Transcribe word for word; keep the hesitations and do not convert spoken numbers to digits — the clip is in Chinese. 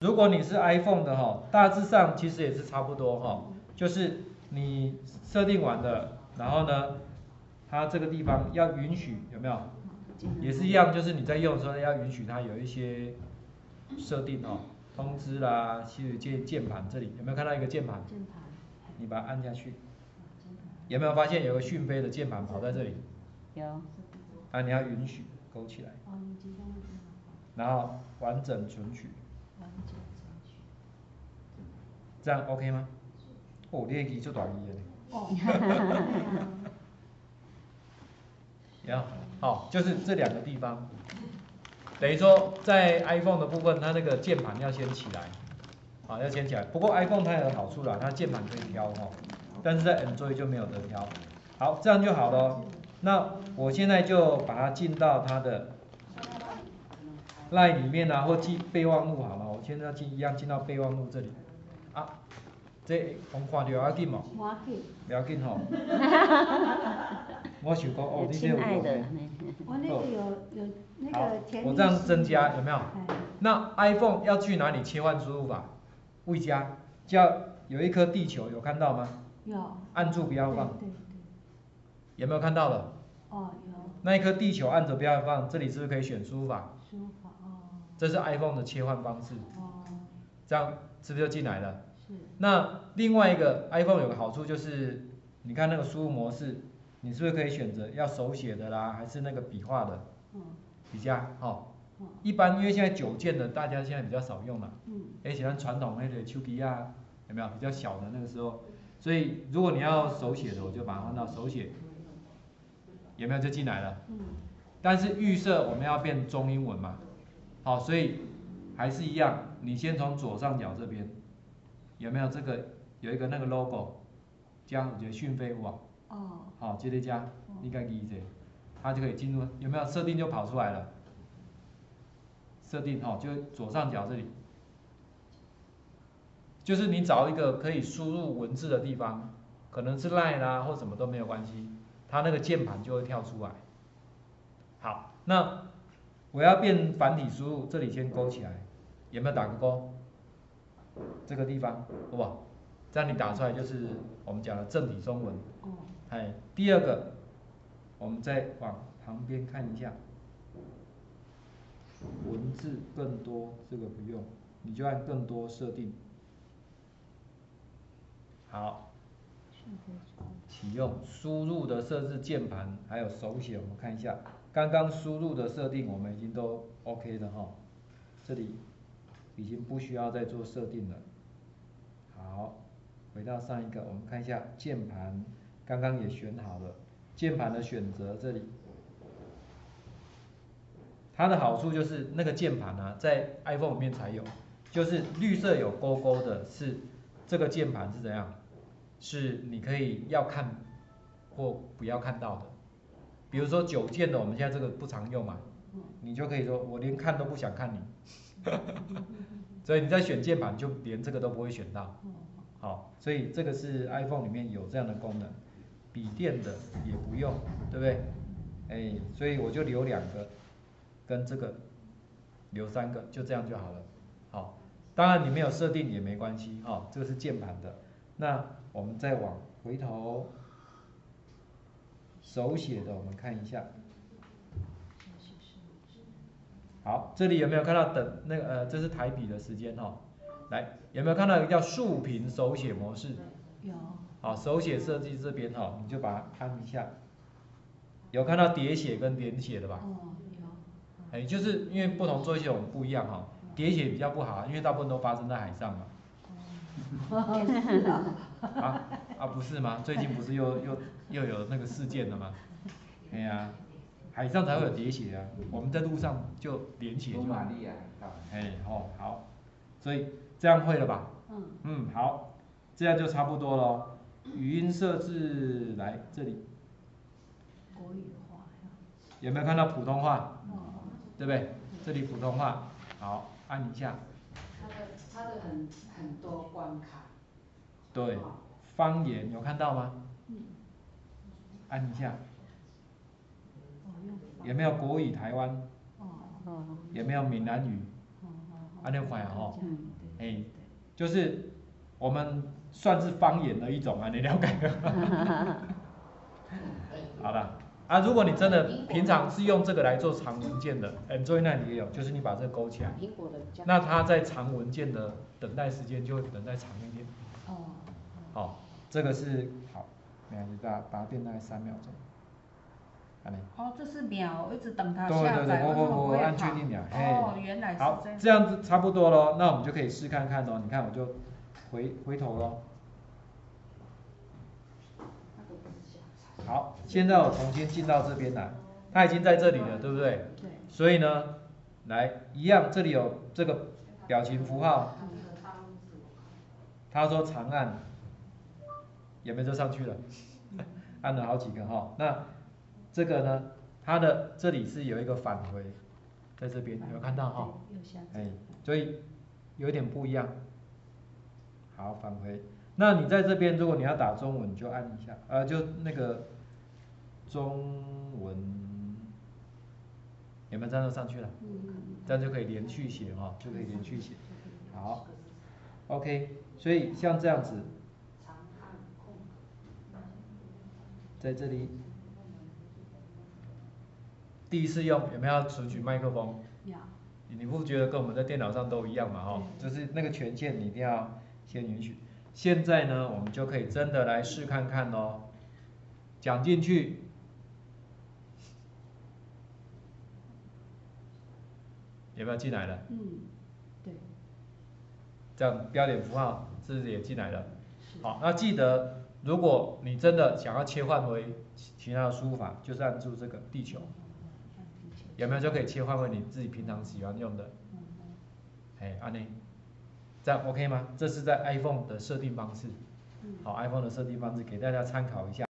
如果你是 iPhone 的哈，大致上其实也是差不多哈，就是你设定完了，然后呢，它这个地方要允许有没有？也是一样，就是你在用的时候要允许它有一些设定哦，通知啦，其实键键盘这里有没有看到一个键盘？ 键盘， 你把它按下去，有没有发现有个讯飞的键盘跑在这里？ 有。 啊，你要允许勾起来，然后完整存取。这样 OK 吗？哦，你的字就大字的。 哦。 呀，好，就是这两个地方，等于说在 iPhone 的部分，它那个键盘要先起来，啊，要先起来。不过 iPhone 它有好处啦，它键盘可以挑哈，但是在 Android 就没有得挑。好，这样就好了。那我现在就把它进到它的 Line 里面啊，或进备忘录好了。我现在进一样进到备忘录这里。啊，这我看到要紧哦。不要紧吼。我想讲哦，你这有用的。 我那个有有那好个甜， 我这样增加有没有？那 iPhone 要去哪里切换输入法？未加，叫有一颗地球，有看到吗？ 有。 按住不要放。 对对对。 有没有看到了？ 哦，有。 那一颗地球按着不要放，这里是不是可以选输入法？ 输入法哦。 这是 iPhone 的切换方式。 哦。 这样是不是就进来了？ 是。那另外一个 iPhone 有个好处就是，你看那个输入模式。你是不是可以选择要手写的啦，还是那个笔画的？嗯。笔加，哦。一般因为现在九键的大家现在比较少用了。嗯。而且像传统那个手机啊，有没有比较小的那个时候？所以如果你要手写的，我就把它换到手写。有没有就进来了？嗯。但是预设我们要变中英文嘛，好，所以还是一样，你先从左上角这边，有没有这个有一个那个 logo， 加我觉得讯飞网。哦，好，接着加，你该理解，它就可以进入，有没有设定就跑出来了？设定哈，就左上角这里，就是你找一个可以输入文字的地方，可能是 Line 啦或什么都没有关系，它那个键盘就会跳出来。好，那我要变繁体输入，这里先勾起来，有没有打个勾？这个地方，好不好？这样你打出来就是我们讲的正体中文。哦。哎，第二个，我们再往旁边看一下，文字更多这个不用，你就按更多设定。好，启用输入的设置键盘还有手写，我们看一下，刚刚输入的设定我们已经都 OK 了哈，这里已经不需要再做设定了。好，回到上一个，我们看一下键盘。刚刚也选好了，键盘的选择这里，它的好处就是那个键盘啊，在 iPhone 里面才有，就是绿色有勾勾的是这个键盘是怎样？是你可以要看或不要看到的。比如说九键的，我们现在这个不常用嘛，你就可以说我连看都不想看你，所以你在选键盘就连这个都不会选到。好，所以这个是 iPhone 里面有这样的功能。笔电的也不用，对不对？哎，所以我就留两个，跟这个留三个，就这样就好了。好，当然你没有设定也没关系，哈、哦，这个是键盘的。那我们再往回头，手写的我们看一下。好，这里有没有看到等那个呃，这是台笔的时间哈、哦？来，有没有看到一个叫竖屏手写模式？ 有。 好，手写设计这边哈，你就把它按一下。有看到叠写跟连写的吧？ 哦，有。 哎，就是因为不同作业系统不一样哈，叠写比较不好，因为大部分都发生在海上嘛。啊啊，不是吗？最近不是又又又有那个事件了吗？哎呀，海上才会有叠写啊，我们在路上就连写就好。哎哦好，所以这样会了吧？嗯嗯好，这样就差不多咯。语音设置来这里， 国语化有没有看到普通话？对不对？这里普通话，好，按一下。 它的它的很很多关卡。 对，方言有看到吗？按一下。有没有国语台湾？有没有闽南语？ 安尼快啊吼， 嗯，对哎，就是我们算是方言的一种啊，你了解吗？好了。啊，如果你真的平常是用这个来做长文件的 ，Android 那里也有，就是你把这个勾起来，那它在长文件的等待时间就会等待长一点。 哦。 好，这个是好，没关系，把把它变大概三秒钟。安尼。 哦，这是秒，一直等它对下载， 对对，我我我按确确定秒，嘿。 哦，原来是这样。 好，这样子差不多咯，那我们就可以试看看咯。你看我就回回头咯。好，现在我重新进到这边来，它已经在这里了，对不对？ 对。 所以呢，来一样，这里有这个表情符号，他说长按，有没有就上去了？按了好几个哈。那这个呢，它的这里是有一个返回，在这边有没有看到哈？哎，所以有一点不一样。好，返回。那你在这边，如果你要打中文，你就按一下，呃，就那个中文有没有这样就上去了？这样就可以连续写哈，就可以连续写。好 ，OK， 所以像这样子，在这里第一次用有没有要存取麦克风？ 有。 你不觉得跟我们在电脑上都一样嘛？哈，就是那个权限你一定要先允许。现在呢，我们就可以真的来试看看咯。讲进去，有没有进来了？ 嗯，对。 这样标点符号是不是也进来了？好，那记得，如果你真的想要切换为其他的输入法，就是按住这个地球，有没有就可以切换为你自己平常喜欢用的？哎，安内，这样 OK 吗？这是在 iPhone 的设定方式。好 ，iPhone 的设定方式给大家参考一下。